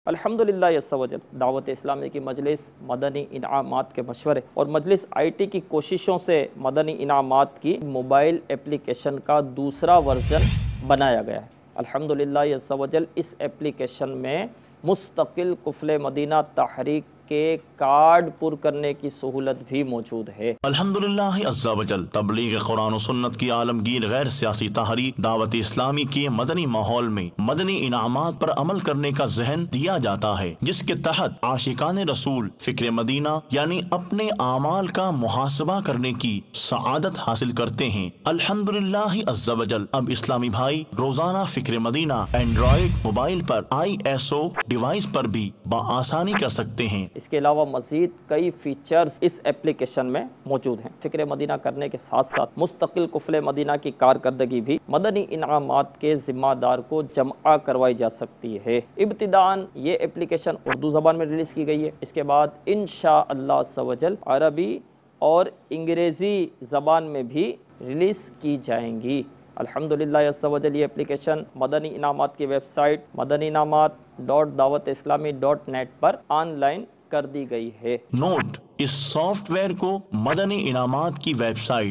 الحمدللہ عز و جل دعوت اسلامی کی مجلس مدنی انعامات کے مشورے اور مجلس آئی ٹی کی کوششوں سے مدنی انعامات کی موبائل اپلیکیشن کا دوسرا ورژن بنایا گیا ہے۔ الحمدللہ عز و جل اس اپلیکیشن میں مستقل قفل مدینہ تحریک کے کارڈ پر کرنے کی سہولت بھی موجود ہے۔ الحمدللہ عز و جل تبلیغ قرآن و سنت کی عالمگیر غیر سیاسی تحریک دعوت اسلامی کے مدنی ماحول میں مدنی انعامات پر عمل کرنے کا ذہن دیا جاتا ہے، جس کے تحت عاشقان رسول فکر مدینہ یعنی اپنے اعمال کا محاسبہ کرنے کی سعادت حاصل کرتے ہیں۔ الحمدللہ عز و جل اب اسلامی بھائی روزانہ فکر مدینہ اینڈرائیڈ موبائل پر ISO ڈیوائس پر بھی بآسانی کر سکتے ہیں۔ اس کے علاوہ مزید کئی فیچرز اس اپلیکیشن میں موجود ہیں۔ فکر مدینہ کرنے کے ساتھ ساتھ مستقل قفل مدینہ کی کارکردگی بھی مدنی انعامات کے ذمہ دار کو جمع کروائی جا سکتی ہے۔ ابتداءً یہ اپلیکیشن اردو زبان میں ریلیز کی گئی ہے، اس کے بعد انشاءاللہ عز و جل عربی اور انگریزی زبان میں بھی ریلیز کی جائیں گی۔ الحمدللہ عز و جل یہ اپلیکیشن مدنی انعامات کی ویب سائٹ madaninamat.dawateislami.net پر آن لائن کر دی گئی ہے۔ نوٹ: اس سافٹ ویئر کو مدنی انعامات کی ویب سائٹ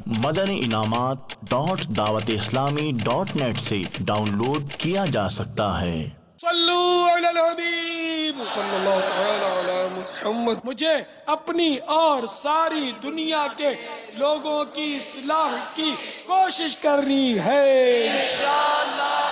madaninamat.dawateislami.net سے ڈاؤن لوڈ کیا جا سکتا ہے۔ صلو علی الحبیب صلی اللہ تعالی علی محمد۔ مجھے اپنی اور ساری دنیا کے لوگوں کی اصلاح کی کوشش کرنی ہے انشاءاللہ۔